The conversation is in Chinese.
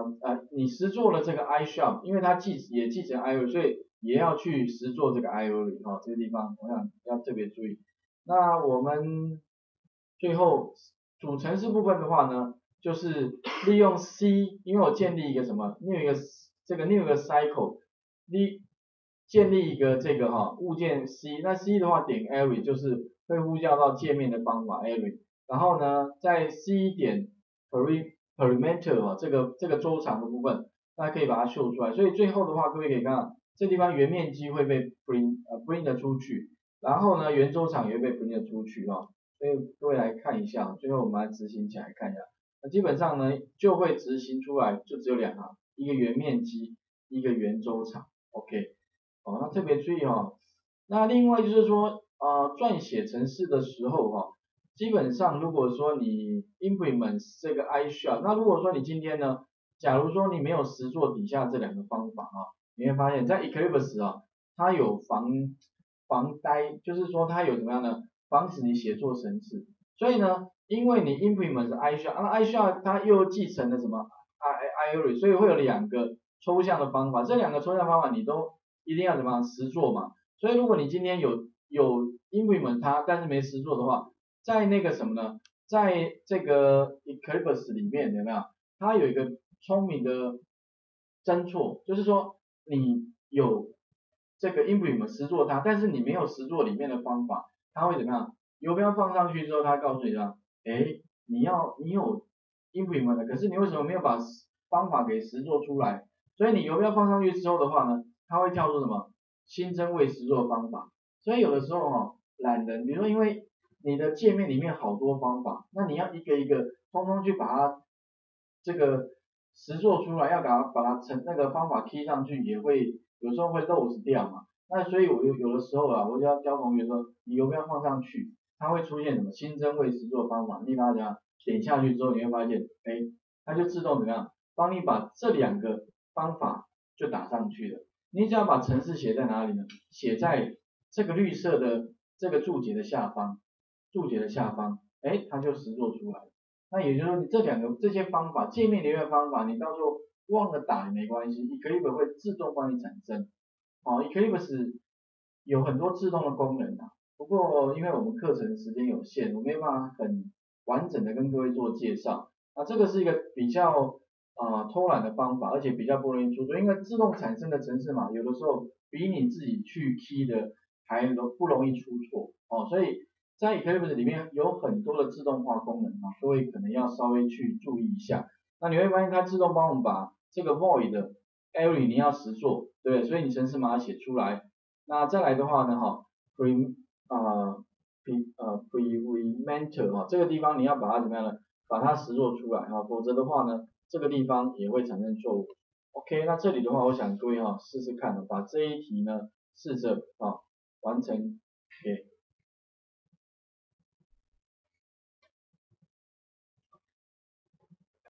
你实做了这个 iShop， 因为它也继承 IORI， 所以也要去实做这个 IORI 哈，这个地方我想要特别注意。那我们最后主程式部分的话呢，就是利用 C， 因为我建立一个什么 new 一个 cycle， 建立一个这个物件 C， 那 C 的话点 array 就是会呼叫到界面的方法 array， 然后呢在 C 点 perimeter 这个周长的部分，大家可以把它秀出来，所以最后的话各位可以看到这地方原面积会被 print 出去，然后呢圆周长也会被 print 出去所以各位来看一下，最后我们来执行起来看一下，那基本上呢就会执行出来就只有2行，一个圆面积，一个圆周长 ，OK。那特别注意那另外就是说撰写程式的时候基本上如果说你 implement 这个 iShop， 那如果说你今天呢，假如说你没有实做底下这2个方法你会发现在 Eclipse 它有防呆，就是说它有怎么样呢，防止你写错程式，所以呢，因为你 implement 是 iShop， 那 iShop 它又继承了什么 IORI， 所以会有2个抽象的方法，这2个抽象方法你都一定要怎么样实做嘛，所以如果你今天有 implement 它，但是没实做的话，在那个什么呢，在这个 Eclipse 里面有没有，它有一个聪明的侦错，就是说你有这个 implement 实做它，但是你没有实做里面的方法，它会怎么样？游标放上去之后，它告诉你你有 implement 的，可是你为什么没有把方法给实做出来？所以你游标放上去之后的话呢，它会跳出什么新增未实做方法，所以有的时候懒人，比如说因为你的界面里面好多方法，那你要一个一个通通去把它这个实做出来，要把它那个方法 key 上去，也会有时候会 lose 掉嘛。那所以我有的时候我就要教同学说，你游标放上去，它会出现什么新增未实做方法，你把它点下去之后，你会发现，它就自动怎么样，帮你把这2个方法就打上去了。你只要把程式写在哪里呢？写在这个绿色的这个注解的下方，它就实做出来了。那也就是说，你这些方法，界面里面的方法，你到时候忘了打也没关系 ，Eclipse 会自动帮你产生。Eclipse 有很多自动的功能不过因为我们课程时间有限，我没办法很完整的跟各位做介绍。这个是一个比较偷懒的方法，而且比较不容易出错，因为自动产生的程式码有的时候比你自己去 key 的还不容易出错所以在 Eclipse 里面有很多的自动化功能各位可能要稍微去注意一下。那你会发现它自动帮我们把这个 void 的 array 你要实做，对不对？所以你程式码写出来。那再来的话呢prementer 这个地方你要把它怎么样呢？把它实做出来否则的话呢，这个地方也会产生错误。OK， 那这里的话，我想各位试试看把这一题呢试着完成